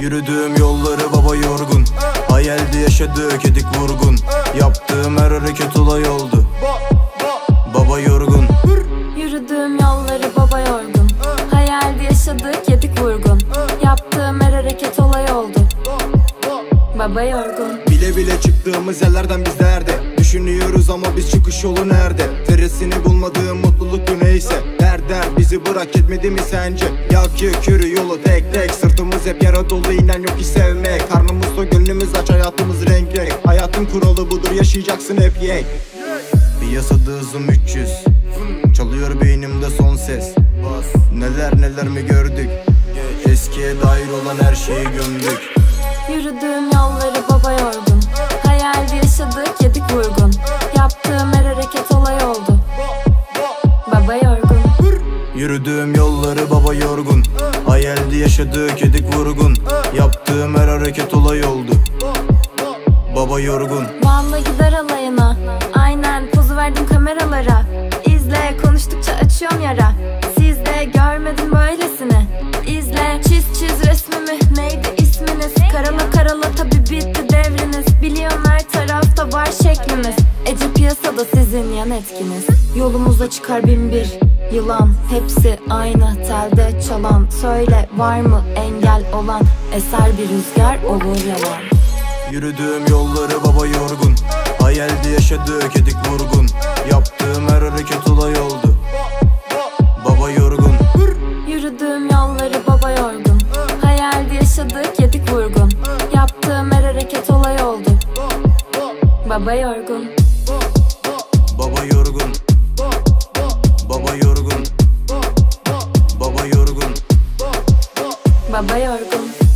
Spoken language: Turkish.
Yürüdüğüm yolları baba yorgun, hayalde yaşadık edik vurgun. Yaptığım her hareket olay oldu, baba yorgun. Yürüdüğüm yolları baba yorgun, hayalde yaşadık yedik vurgun. Yaptığım her hareket olay oldu, baba yorgun. Bile bile çıktığımız yerlerden biz nerede? Düşünüyoruz ama biz çıkış yolu nerede? Veresini bulmadığım mutluluk bu neyse. Der bizi bırak etmedi mi sence? Yak yürü yolu tek tek, sırtımız hep yara dolu, inen yok ki sevmek. Karnımız da gönlümüz aç, hayatımız renk renk. Hayatın kuralı budur, yaşayacaksın hep yek. Piyasada hızım 300, çalıyor beynimde son ses. Neler mi gördük, eskiye dair olan her şeyi gömdük. Yürüdüğüm yolları baba yorgun, hayalde yaşadık yedik vurgun. Yaptığım her hareket olay oldu, baba yorgun. Yürüdüğüm yolları baba yorgun, hayalde yaşadık yedik vurgun. Yaptığım her hareket olay oldu, baba yorgun. Vallahi gider alayına, aynen pozu verdim kameralara. İzle, konuştukça açıyorum yara. Siz de görmedin böylesini. İzle, çiz resmimi, neydi isminiz? Karala tabi bitti devriniz. Biliyorum her tarafta var şeklimiz. Ece piyasada sizin yan etkiniz. Yolumuza çıkar bin bir yılan, hepsi aynı telde çalan. Söyle, var mı engel olan? Eser bir rüzgar olur yalan. Yürüdüğüm yolları baba yorgun, hayalde yaşadık edik vurgun. Yaptığım her hareket olay oldu, baba yorgun. Yürüdüğüm yolları baba yorgun, hayalde yaşadık yedik vurgun. Yaptığım her hareket olay oldu, baba yorgun. Baba yorgun, baba yorgun, baba yorgun, Baba yorgun.